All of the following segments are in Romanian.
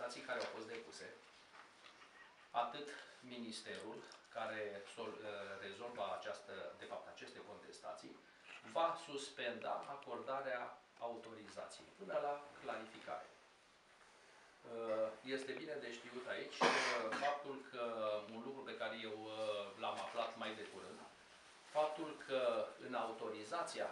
contestații care au fost depuse, atât Ministerul care rezolvă de fapt aceste contestații, va suspenda acordarea autorizației până la clarificare. Este bine de știut aici faptul că un lucru pe care eu l-am aflat mai de curând, faptul că în autorizația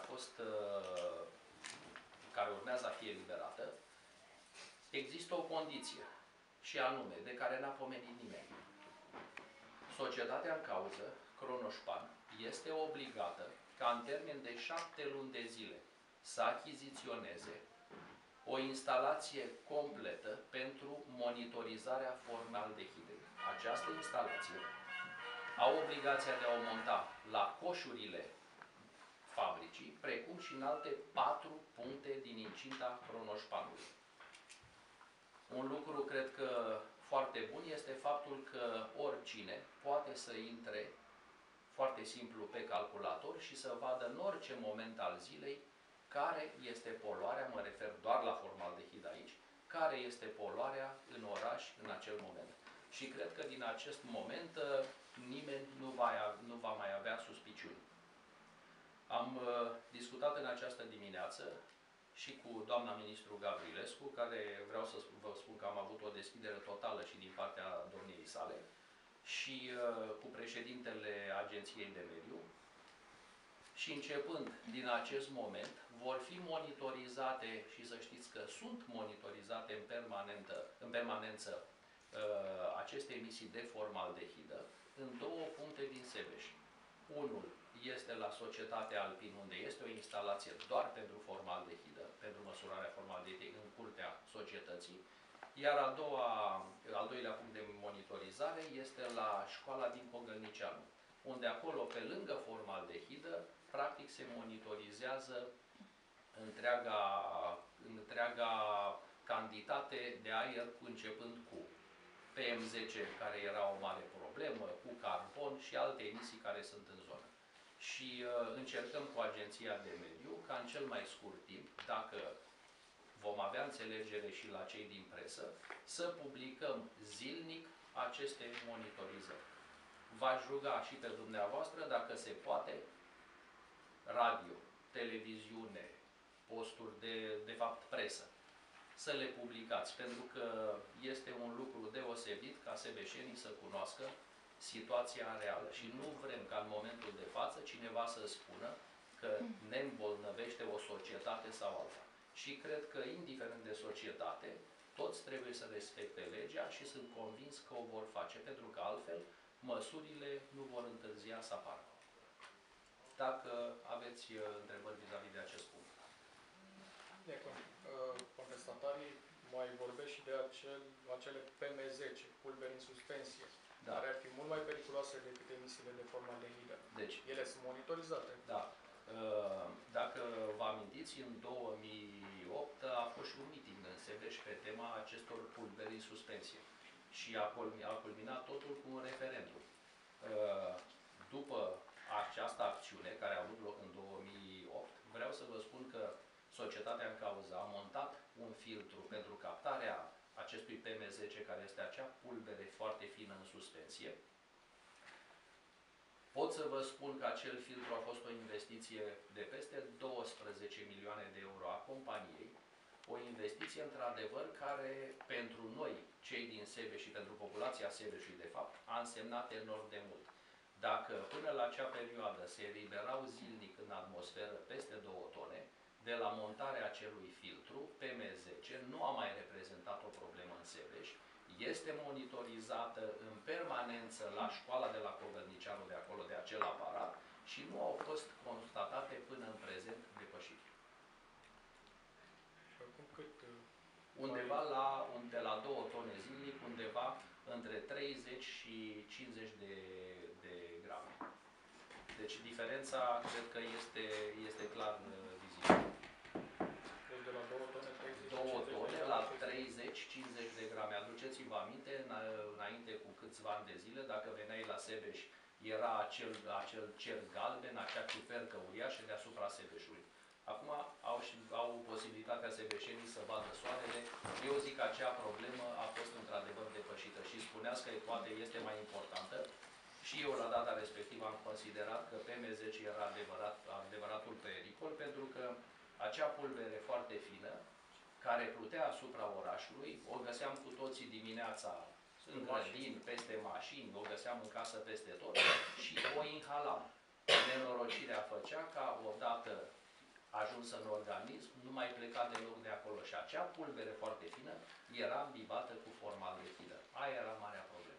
care urmează a fi eliberată, există o condiție, și anume, de care n-a pomenit nimeni. Societatea în cauză, Cronoșpan, este obligată ca în termen de 7 luni de zile să achiziționeze o instalație completă pentru monitorizarea formaldehidei. Această instalație au obligația de a o monta la coșurile fabricii, precum și în alte 4 puncte din incinta Cronoșpanului. Un lucru, cred că, foarte bun este faptul că oricine poate să intre foarte simplu pe calculator și să vadă în orice moment al zilei care este poluarea, mă refer doar la formaldehid aici, care este poluarea în oraș în acel moment. Și cred că din acest moment nimeni nu va mai avea suspiciuni. Am discutat în această dimineață și cu doamna ministru Gavrilescu, care vreau să vă spun că am avut o deschidere totală și din partea domniei sale, și cu președintele Agenției de Mediu. Și începând din acest moment, vor fi monitorizate, și să știți că sunt monitorizate în permanență aceste emisii de formaldehidă în 2 puncte din Sebeș. Unul este la Societatea Alpin, unde este o instalație doar pentru formaldehidă, pentru măsurarea formaldehidei în curtea societății, iar al doilea punct de monitorizare este la școala din Cogălnicianu, unde acolo, pe lângă formaldehidă, practic se monitorizează întreaga cantitate de aer, începând cu PM10, care era o mare problemă, cu carbon și alte emisii care sunt în zonă. Și încercăm cu Agenția de Mediu, ca în cel mai scurt timp, dacă vom avea înțelegere și la cei din presă, să publicăm zilnic aceste monitorizări. V-aș ruga și pe dumneavoastră, dacă se poate, radio, televiziune, posturi de fapt presă, să le publicați, pentru că este un lucru deosebit ca sebeșenii să cunoască situația reală și nu vrem ca în momentul de față cineva să spună că ne îmbolnăvește o societate sau alta. Și cred că, indiferent de societate, toți trebuie să respecte legea și sunt convins că o vor face, pentru că altfel măsurile nu vor întârzia să apară. Dacă aveți întrebări vis-a-vis de acest punct. Contestatarii mai vorbesc și de acele PM10, pulberi în suspensie, care ar fi mult mai periculoase decât emisiile de formaldehidă. Deci, ele sunt monitorizate. Da. Dacă vă amintiți, în 2008 a fost și un meeting în Sebeș pe tema acestor pulberi în suspensie. Și a culminat totul cu un referendum. După această acțiune, care a avut loc în 2008, vreau să vă spun că societatea în cauză a montat un filtru pentru captarea acestui PM10, care este acea pulbere foarte fină în suspensie. Pot să vă spun că acel filtru a fost o investiție de peste 12 milioane de euro a companiei, o investiție într-adevăr care pentru noi, cei din Sebeș și pentru populația Sebeșului, de fapt, a însemnat enorm de mult. Dacă până la acea perioadă se eliberau zilnic în atmosferă peste 2 tone, de la montarea acelui filtru, PM10 nu a mai reprezentat o problemă în Sebeș, este monitorizată în permanență la școala de la Cogălnicianu, de acolo, de acel aparat, și nu au fost constatate până în prezent depășiri. Undeva de la 2 tone zilnic, undeva între 30 și 50 de grame. Deci diferența, cred că este clar vizibilă. Deci de la 2 tone, 2 tone la 30-50 de grame. Aduceți-vă aminte, înainte cu câțiva ani de zile, dacă veneai la Sebeș, era acel cer galben, acea ciupercă uriașă deasupra Sebeșului. Acum au posibilitatea sebeșenii să vadă soarele. Eu zic că acea problemă a fost într-adevăr depășită și spuneați că poate este mai importantă. Și eu la data respectivă am considerat că PM10 era adevăratul pericol, pentru că acea pulbere foarte fină, care plutea asupra orașului, o găseam cu toții dimineața în grădini, peste mașini, o găseam în casă peste tot și o inhalam. Nenorocirea făcea ca odată ajunsă în organism, nu mai pleca deloc de acolo și acea pulbere foarte fină era îmbibată cu formaldehidă. Aia era marea problemă.